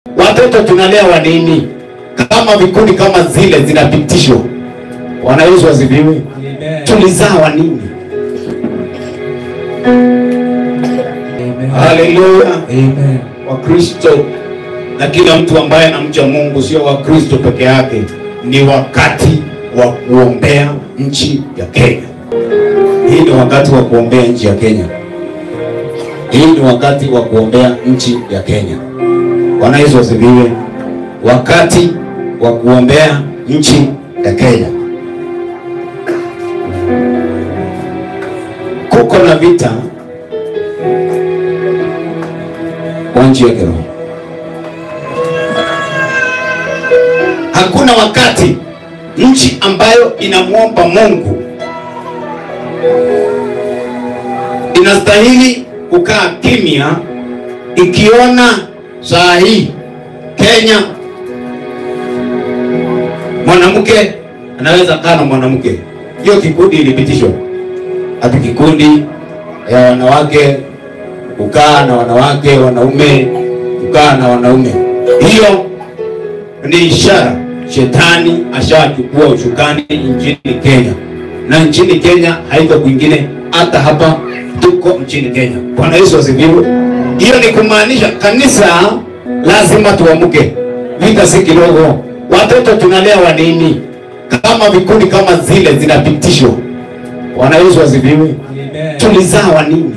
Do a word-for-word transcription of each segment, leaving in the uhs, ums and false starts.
Watoto tunalea wa nini? Kama vikundi kama zile zinapitishwa. Bwana Yesu asifiwe. Amen. Tulizaa wa nini? Amen. Hallelujah. Amen. Wakristo na kila mtu ambaye anamcha Mungu, sio Wakristo peke yake, ni wakati wa kuombea nchi ya Kenya. Hii ni wakati wa kuombea nchi ya Kenya. Hii ni wakati wa kuombea nchi ya Kenya. Bwana Yesu asifiwe. Wakati wa kuombea nchi ya Kenya. Kuko na vita kwa nchi ya Kenya. Hakuna wakati nchi ambayo inamuomba Mungu inastahili kukaa kimya ikiona saa hii Kenya mwanamke anaweza kaa na mwanamke. Hiyo kikundi ilipitishwa. Hata kikundi ya wanawake kukaa na wanawake, wanaume kukaa na wanaume. Hiyo ni ishara shetani ashachukua ushukani nchini Kenya. Na nchini Kenya haiko kwingine, hata hapa tuko nchini Kenya. Bwana Yesu asifiwe. Hiyo ni kumaanisha kanisa lazima tuamke. Vita si kidogo. Watoto tunalea wa nini? Kama vikundi kama zile zinapitishwa. Bwana Yesu asifiwe. Amen. Tulizaa wa nini?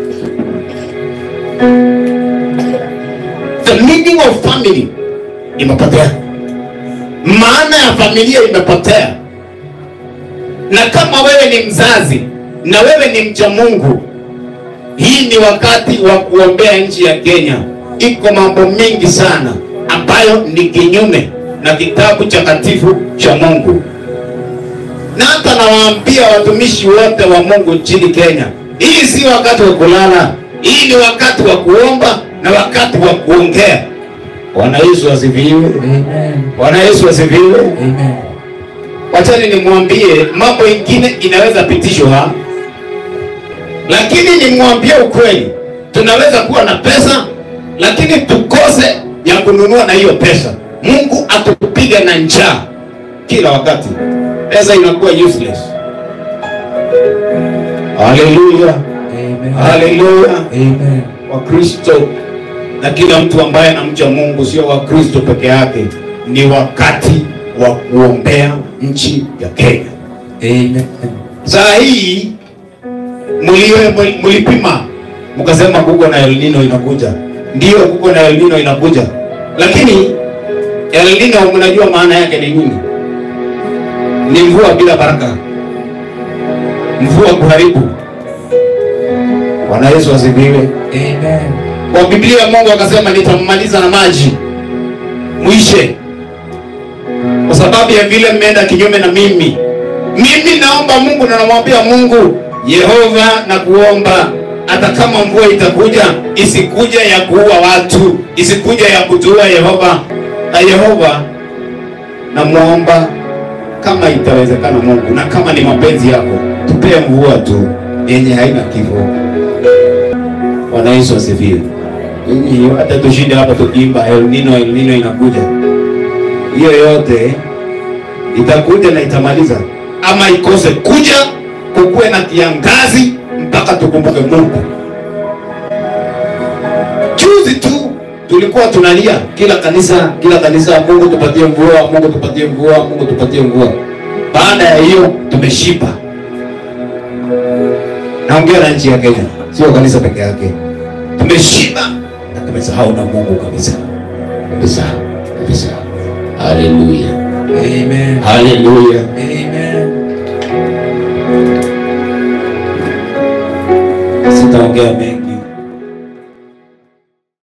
The meaning of family imepotea. Maana ya familia imepotea. Na kama wewe ni mzazi na wewe ni mcha Mungu, hii ni wakati wa kuombea nchi ya Kenya. Iko mambo mengi sana ambayo ni kinyume na kitabu takatifu cha Mungu. Na hata nawaambia watumishi wote wa Mungu nchini Kenya, hii si wakati wa kulala. Hii ni wakati wa kuomba na wakati wa kuongea. Bwana Yesu asifiwe. Amen. Bwana Yesu asifiwe. Amen. Wachani nimwambie mambo mengine inaweza pitishwa, lakini nimwambie ukweli. Tunaweza kuwa na pesa lakini tukose ya kununua na hiyo pesa. Mungu atupige na njaa kila wakati. Pesa inakuwa useless. Hallelujah. Amen. Hallelujah. Amen. Wakristo na kila mtu ambaye anamcha Mungu, sio Wakristo peke yake, ni wakati wa kuombea nchi ya Kenya. Amen. Saa hii mliwe mlipima mkasema kuko na El Nino inakuja. Ndio kuko na El Nino inakuja. Lakini El Nino mnajua maana yake ni nini? Ni mvua bila baraka. Mvua kuharibu. Bwana Yesu asifiwe. Amen. Kwa Biblia Mungu akasema nitamaliza na maji muishe, kwa sababu ya vile mmeenda kinyume na mimi. Mimi naomba Mungu na namwambia Mungu, Yehova na kuomba, hata kama mvua itakuja, isikuja ya kuua watu, isikuja ya kutua Yehova. Na Yehova na muomba kama itawezekana Mungu, na kama ni mapenzi yako, tupee mvua tu yenye haina kifo. Bwana Yesu asifiwe. Hiyo hata tushinde hapa tukiimba El Nino, El Nino inakuja, hiyo yote itakuja na itamaliza. Ama ikose kuja, kukuwe na kiangazi mpaka tukumbuke Mungu. Juzi tu tulikuwa tunalia kila kanisa, kila kanisa, Mungu tupatie mvua, Mungu tupatie mvua, Mungu tupatie mvua. Baada ya hiyo tumeshiba. Naongea na nchi ya Kenya, sio kanisa peke yake. Tumeshiba na tumesahau na Mungu kabisa. Kabisa. Kabisa. Hallelujah. Amen. Hallelujah. Amen. Sitaongea mengi.